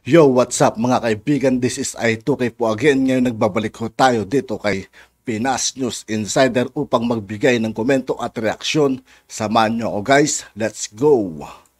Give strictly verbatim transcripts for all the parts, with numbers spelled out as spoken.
Yo, what's up mga kaibigan? This is I two K po again. Ngayon nagbabalik ho tayo dito kay Pinas News Insider upang magbigay ng komento at reaksyon. Samahan nyo ako guys. Let's go!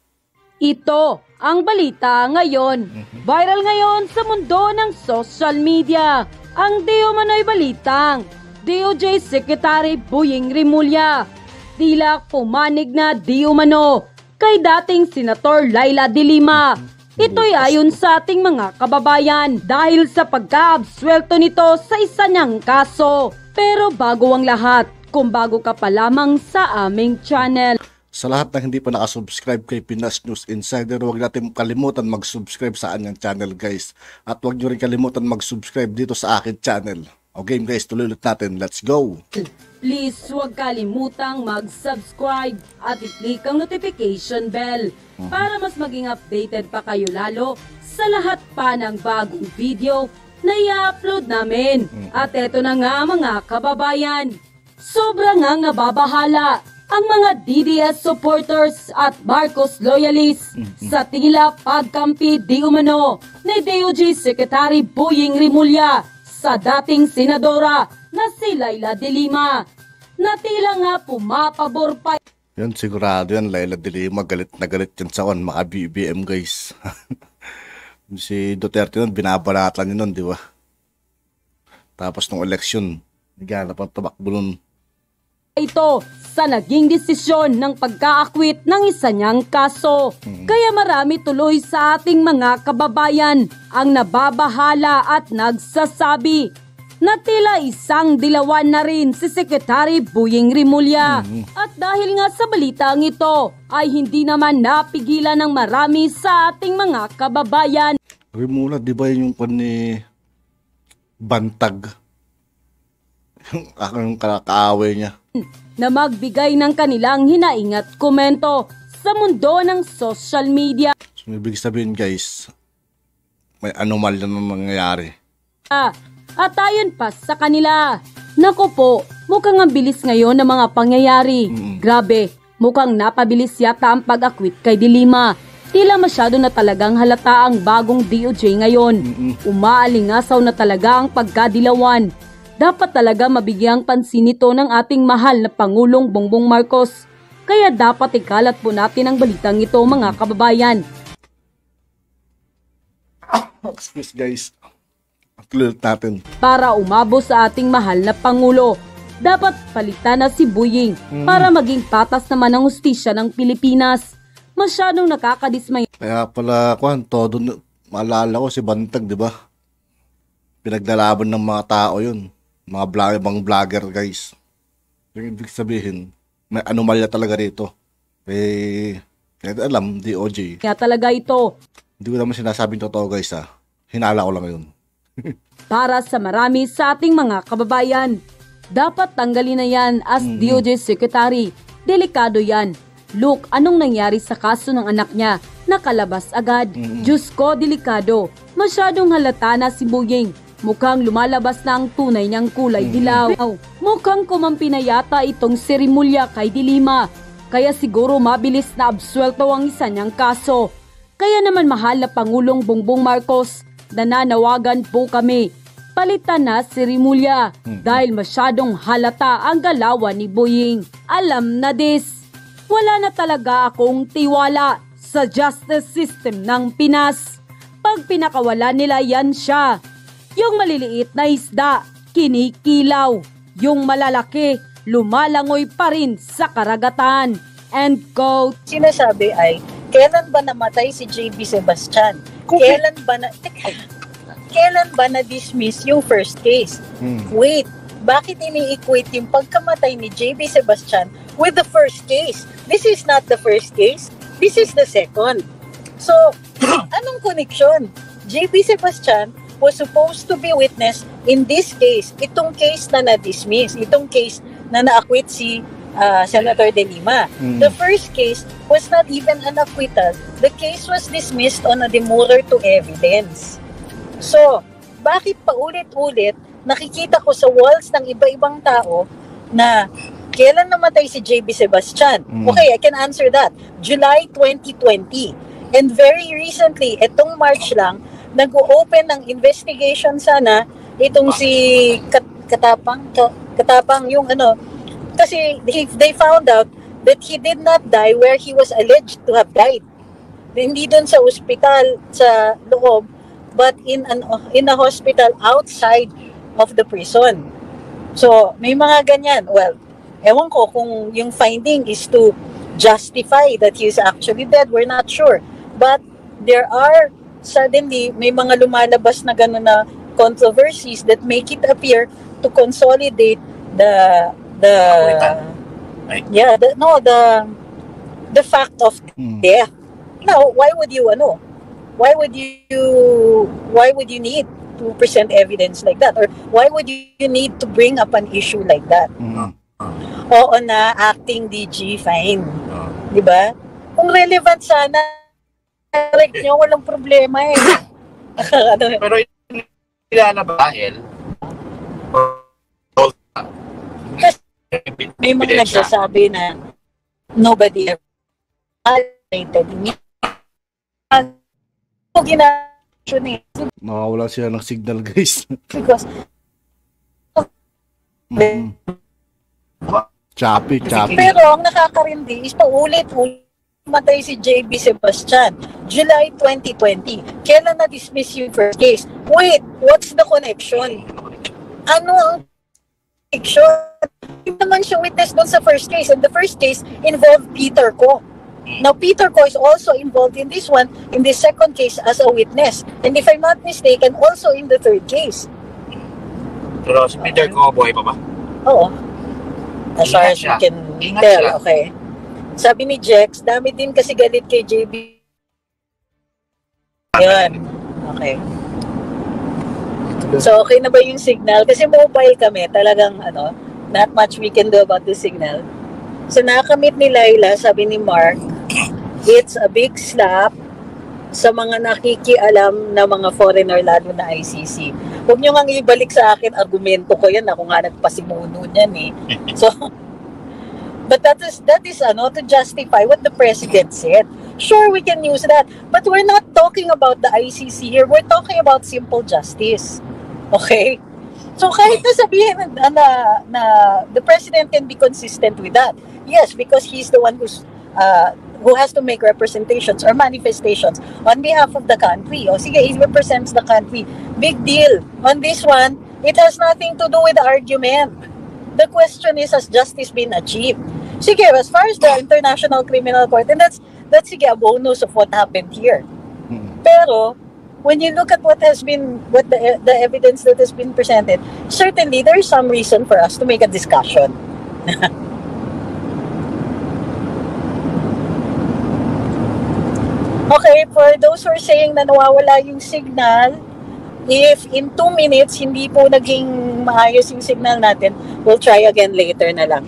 Ito ang balita ngayon. Viral ngayon sa mundo ng social media. Ang di umano'y balitang D O J Secretary Boying Rimulya tila pumanig na di umano kay dating Senator Leila de Lima. Ito'y ayon sa ating mga kababayan dahil sa pagka-absuelto nito sa isa niyang kaso. Pero bago ang lahat, kung bago ka pa lamang sa aming channel. Sa lahat ng hindi pa nakasubscribe kay Pinas News Insider, huwag natin kalimutan mag-subscribe sa kanyang channel guys. At huwag nyo rin kalimutan mag-subscribe dito sa akin channel. Okay guys, tuloy ulit natin. Let's go! Please huwag kalimutang mag-subscribe at i-click ang notification bell para mas maging updated pa kayo lalo sa lahat pa ng bagong video na i-upload namin. At eto na nga mga kababayan, sobrang nga nababahala ang mga D D S supporters at Marcos loyalists sa tila pagkampi di umano ni D O J Secretary Boying Rimulya sa dating senadora na si Leila de Lima, na tila nga pumapabor pa. Yan sigurado yan, Leila de Lima, galit na galit yan sa on, maka B B M guys. Si Duterte nun, binabalatan yun nun, di ba? Tapos nung eleksyon, naghanap ang tabakbo nun. Ito sa naging desisyon ng pagka-akwit ng isa niyang kaso. Hmm. Kaya marami tuloy sa ating mga kababayan ang nababahala at nagsasabi na tila isang dilawan na rin si Secretary Boying Rimulya. Hmm. At dahil nga sa balitang ito ay hindi naman napigilan ng marami sa ating mga kababayan. Rimulya, di ba yung pan ni Bantag? Yung aking kaaway niya. Na magbigay ng kanilang hinaing at komento sa mundo ng social media. So, ibig sabihin guys, may anomalya na mangyayari. Ah, at ayon pa sa kanila, naku po, mukhang ang bilis ngayon ng mga pangyayari. Mm-hmm. Grabe, mukhang napabilis yata ang pag-akwit kay de Lima. Tila masyado na talagang halata ang bagong D O J ngayon. Mm-hmm. Umaalingasaw na talaga ang pagkadilawan. Dapat talaga mabigyang pansin ito ng ating mahal na Pangulong Bongbong Marcos. Kaya dapat ikalat po natin ang balitang ito mga kababayan. Excuse guys. Tuloy natin. Para umabo sa ating mahal na Pangulo, dapat palitan na si Boying mm. para maging patas naman ang hustisya ng Pilipinas. Masyadong nakakadismay. Kaya pala, kuhan, todo, maalala ko si Bantag, di ba? Pinaglalaban ng mga tao yun. Mga vlog, mga vlogger guys. Yung ibig sabihin, may anomalya talaga rito. Eh, kaya alam, D O J. Kaya talaga ito. Hindi ko naman sinasabing totoo guys ha. Hinala ko lang yun. Para sa marami sa ating mga kababayan, dapat tanggalin na yan as mm-hmm. D O J Secretary. Delikado yan. Look, anong nangyari sa kaso ng anak niya? Nakalabas agad. Mm-hmm. Diyos ko, delikado. Masyadong halata na si Boying. Mukhang lumalabas na ang tunay niyang kulay dilaw. Mukhang kumampi na yata itong si Rimulya kay de Lima. Kaya siguro mabilis na absuelto ang isa niyang kaso. Kaya naman mahal na Pangulong Bongbong Marcos, nananawagan po kami. Palitan na si Rimulya dahil masyadong halata ang galawan ni Boying. Alam na this, wala na talaga akong tiwala sa justice system ng Pinas. Pag pinakawala nila yan siya. Yung maliliit na isda, kinikilaw. Yung malalaki, lumalangoy pa rin sa karagatan. End quote. Sinasabi ay, kailan ba namatay si J B Sebastian? Okay. Kailan ba na... Kailan ba na-dismiss yung first case? Hmm. Wait, bakit ini-equate yung pagkamatay ni J B Sebastian with the first case? This is not the first case. This is the second. So, anong connection? J B Sebastian was supposed to be witness in this case, itong case na na-dismiss, itong case na na-acquit si uh, Senator de Lima. Mm. The first case was not even an acquittal. The case was dismissed on a demurrer to evidence. So, bakit paulit-ulit nakikita ko sa walls ng iba-ibang tao na kailan namatay si J B Sebastian? Mm. Okay, I can answer that. July twenty twenty. And very recently, etong March lang, nag-open ng investigation sana itong si Kat- Katapang, Katapang yung ano, kasi they, they found out that he did not die where he was alleged to have died. Hindi doon sa ospital sa loob, but in an in a hospital outside of the prison. So, may mga ganyan. Well, ewan ko kung yung finding is to justify that he is actually dead. We're not sure. But there are suddenly may mga lumalabas na gano'n na controversies that make it appear to consolidate the the yeah the, no the the fact of Hmm. death. Now, why would you ano? Why would you why would you need to present evidence like that, or why would you need to bring up an issue like that? Mm. Oo na, acting D G, fine. Oh. Di ba? Kung relevant sana, correct nyo, walang problema eh. Ano, Pero kilala ba, El? may mga nagsasabi na nobody ever related me. Kung ginasyon eh. Nakawala sila ng signal, guys. Because, Mm. Choppy, choppy. pero ang nakakarindi is paulit-ulit matay si J B Sebastian. July twenty twenty. Kailan na-dismiss yung first case? Wait, what's the connection? Ano ang connection? Hindi naman siya witness doon sa first case. And the first case involved Peter Ko. Now, Peter Ko is also involved in this one, in this second case as a witness. And if I'm not mistaken, also in the third case. Pero si Peter ko, buhay pa ba? Oo. As far Ingat as we siya. can Ingat tell, siya. okay. Sabi ni Jex, dami din kasi galit kay J B. Yun. Okay. So, okay na ba yung signal? Kasi mobile kami, talagang ano, not much we can do about the signal. So, nakamit ni Laila, sabi ni Mark, it's a big slap sa mga nakikialam na mga foreigner, lalo na I C C. Huwag nyo nga ibalik sa akin, argumento ko yan, ako nga nagpasimuno niyan eh. So, but that is, that is ano, to justify what the president said. Sure, we can use that, but we're not talking about the I C C here, we're talking about simple justice. Okay? So kahit na sabihin na, na, na the president can be consistent with that. Yes, because he's the one who's uh, who has to make representations or manifestations on behalf of the country. O sige, he represents the country. Big deal. On this one, it has nothing to do with the argument. The question is, has justice been achieved? Sige, as far as the International Criminal Court, and that's, that's sige, a bonus of what happened here. Pero, when you look at what has been, what the, the evidence that has been presented, certainly there is some reason for us to make a discussion. Okay, for those who are saying na nawawala yung signal, if in two minutes hindi po naging maayos yung signal natin, we'll try again later na lang.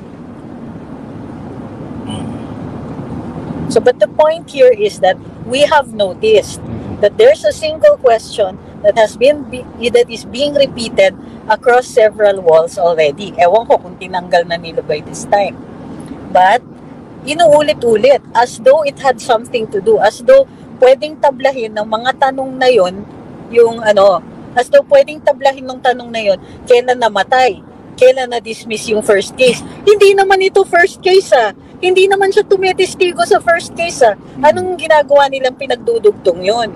So, but the point here is that we have noticed that there's a single question that has been be, that is being repeated across several walls already. Ewan ko kung tinanggal na nila by this time. But inuulit-ulit as though it had something to do, as though pwedeng tablahin ng mga tanong na yon, yung ano, as though pwedeng tablahin ng tanong na yon, kailan namatay, kailan na-dismiss yung first case. Hindi naman ito first case ah. Hindi naman siya tumitestigo sa first case ah. Anong ginagawa nilang pinagdudugtong yon?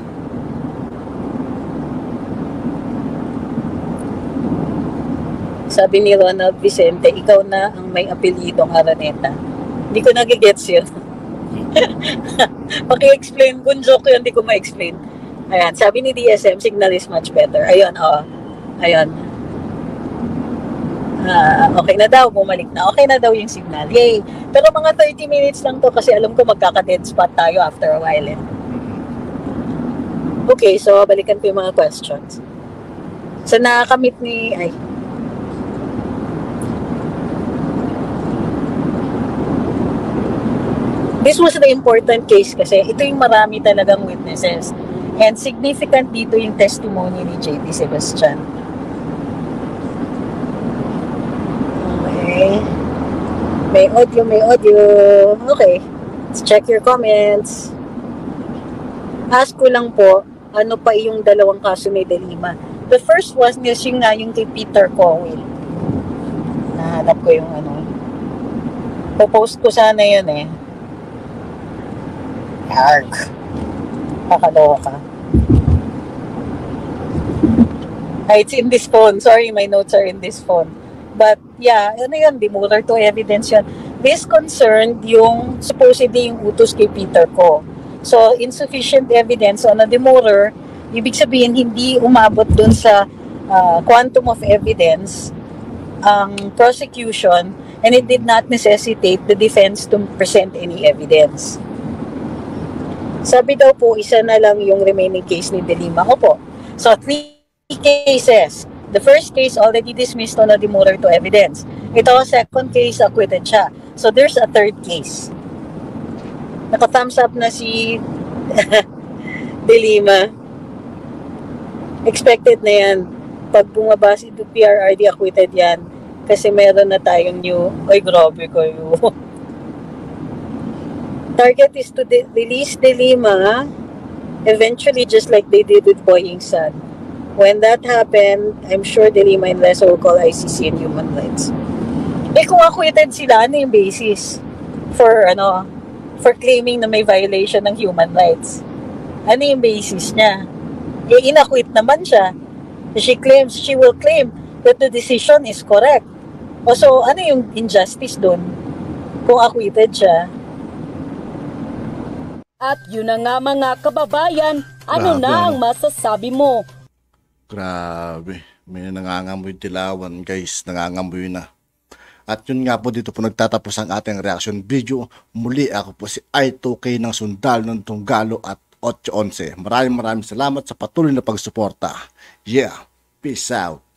Sabi ni Ronald Vicente, ikaw na ang may apelyidong Araneta. Hindi ko nagigets yun. Paki-explain. Kung joke yun, hindi ko ma-explain. Ayan, sabi ni D S M, signal is much better. Ayun, oo. Ayun. Ah, okay na daw, bumalik na. Okay na daw yung signal. Yay! Pero mga thirty minutes lang to kasi alam ko magkaka-dead spot tayo after a while. Eh. Okay, so balikan ko yung mga questions. So nakakamit ni... Ay, this was the important case kasi ito yung marami talagang witnesses. And significant dito yung testimony ni J B Sebastian. Okay. May audio, may audio. Okay. Let's check your comments. Ask ko lang po, ano pa yung dalawang kaso ni De Lima. The first was is yung nga yung kay Peter Cowell. Nahanap ko yung ano. Popost ko sana yun eh. Arg. Kakaloka. Ah, it's in this phone. Sorry, my notes are in this phone. But yeah, ano yun, demurrer to evidence yun. This concerned yung supposedly yung utos kay Peter Ko. So, insufficient evidence on a demurrer, ibig sabihin hindi umabot dun sa uh, quantum of evidence ang prosecution, and it did not necessitate the defense to present any evidence. Sabi daw po, isa na lang yung remaining case ni De Lima. Opo. So, three cases. The first case already dismissed on a demurrer to evidence. Ito, second case, acquitted siya. So, there's a third case. Naka-thumbs up na si De Lima. Expected na yan. Pag bumaba si P R R D, acquitted yan. Kasi meron na tayong new, ay grabe kayo. Target is to de- release De Lima eventually, just like they did with Boy Ingsan. When that happened, I'm sure De Lima and Lesa will call I C C and human rights. Eh kung acquitted sila, ano yung basis for ano for claiming na may violation ng human rights? Ano yung basis niya? Eh inacquit naman siya. She claims, she will claim that the decision is correct. O so, ano yung injustice doon kung acquitted siya? At yun na nga mga kababayan, ano Grabe, na ano? ang masasabi mo? Grabe. May nangangamoy dilawan, guys. Nangangamoy na. At yun nga po, dito po nagtatapos ang ating reaction video. Muli ako po si I two K ng Sundalo ng Tunggalo at eight eleven. Maraming maraming salamat sa patuloy na pagsuporta. Yeah. Peace out.